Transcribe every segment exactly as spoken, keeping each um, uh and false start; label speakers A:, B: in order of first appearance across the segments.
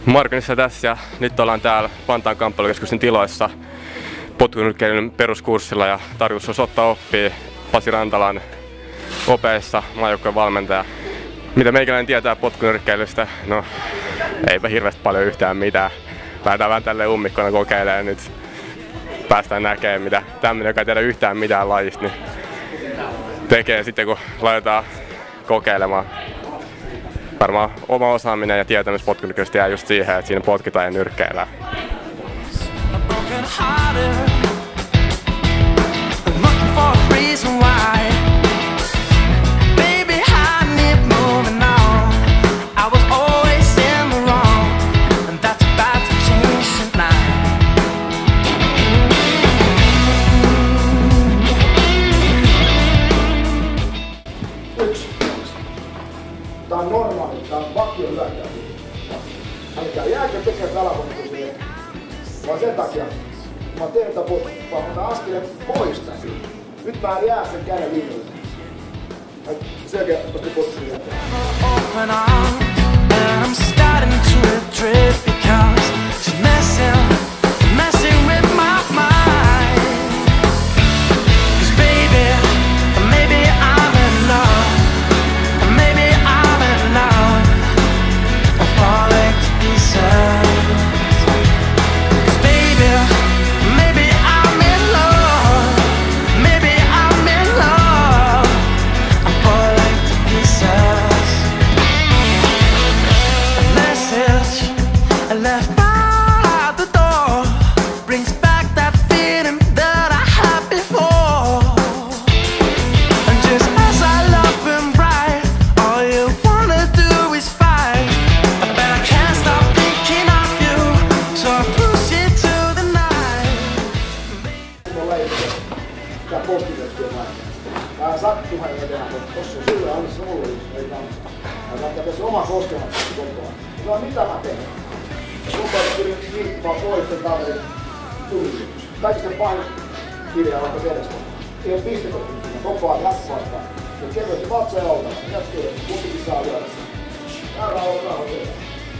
A: Markonissa tässä ja nyt ollaan täällä Vantaan kamppailukeskuksen tiloissa potkunyrkkeilyn peruskurssilla ja tarkoitus olisi ottaa oppia Pasi Rantalan opeissa, maajoukkueen valmentaja. Mitä meikäläinen tietää potkunyrkkeilystä? No eipä hirveästi paljon yhtään mitään. Lähdetään vähän tälleen ummikkona kokeilemaan ja nyt päästään näkemään mitä tämmöinen, joka ei tiedä yhtään mitään lajista, niin tekee sitten kun laitetaan kokeilemaan. Varmaan oma osaaminen ja tietämys potkunyrkkeilystä jää just siihen, että siinä potkitaan ja nyrkkeillään.
B: Tämä on normaali, tämä on vakio hyökkäys. Älkää jääkö tekemään väläpotkuja, vaan sen takia, kun mä teen tätä potkuja, vaan mä otan askeleen pois tästä. Nyt mä en jää sen käden viikolle. Selkeä, koska potkuja jälkeen.
C: Left by the door brings back that feeling that I had before. And just as I love him bright, all you wanna do is fight. But I can't stop thinking of you, so I push it to the night.
B: Tää postitettu on näin. Tää sattuu hänen tehdä, mutta tossa on sillä aina se ollut, ei kannata. Mä kannattaa tässä oma koskemattomuus koko ajan. No mitä mä teen? Sun päätä pyrin liippaa pois sen kaverin tulli. Kaikista pahin kirjaa vaikka sedestä. Ei ole pistekotkimia, koko ajan jatkuvastaan. Ja kevyesti vatsa ja oltava. Jatkuu, kumpikin saa lyödä sen. Tää on rauha, rauha tehdä.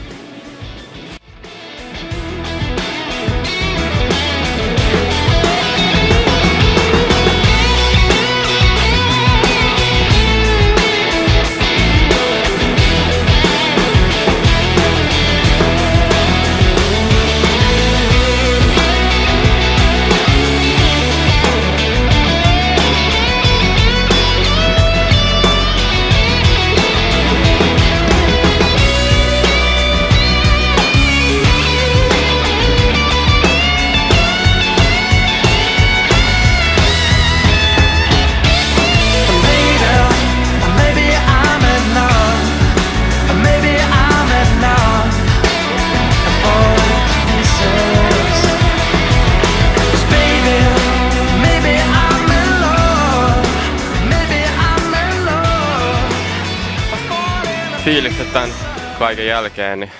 A: Fiilikset tämän kaiken jälkeen, niin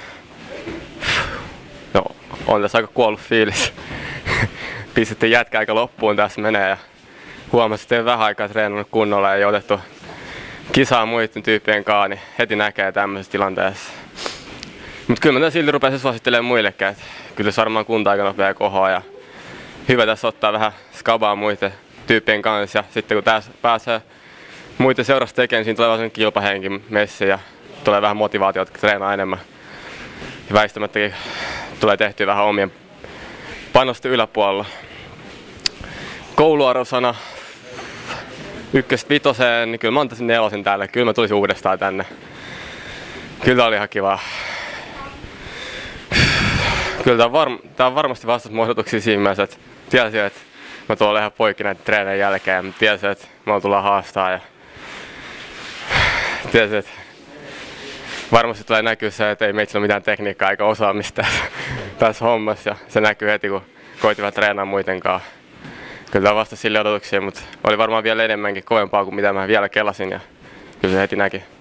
A: no, on tässä aika kuollut fiilis. Pistettiin jätkä aika loppuun tässä menee ja huomasin, että ei vähän aikaa treenannut kunnolla ja ei otettu kisaa muiden tyyppien kanssa, niin heti näkee tämmöisessä tilanteessa. Mutta kyllä mä tämän silti rupesin suosittelemaan muillekin, että kyllä se varmaan kunta aika nopea kohoa ja hyvä tässä ottaa vähän skabaa muiden tyyppien kanssa ja sitten kun tässä pääsee muiden seurasta tekemään, siinä tulee vähän sen kilpahenki messi ja tulee vähän motivaatiota, että treenaa enemmän. Ja väistämättäkin tulee tehtyä vähän omien panosten yläpuolella. Kouluarvosana ykköstä vitoseen, niin kyllä mä antaisin nelosen tälle. Kyllä mä tulisin uudestaan tänne. Kyllä tää oli ihan kivaa. Kyllä tää on, varm tää on varmasti vastas mun odotuksia siinä mielessä, että tiesin, että mä tuon ihan poikki näiden treenien jälkeen ja mä tiesin, että mä tullaan haastaa. Ja tiesin, että varmasti tulee näkyä se, että ei meillä ole mitään tekniikkaa eikä osaamista tässä hommassa ja se näkyy heti, kun koitivat treenaa muiden kanssa. Kyllä tämä vastasi sille odotuksia, mutta oli varmaan vielä enemmänkin kovempaa kuin mitä mä vielä kelasin ja kyllä se heti näki.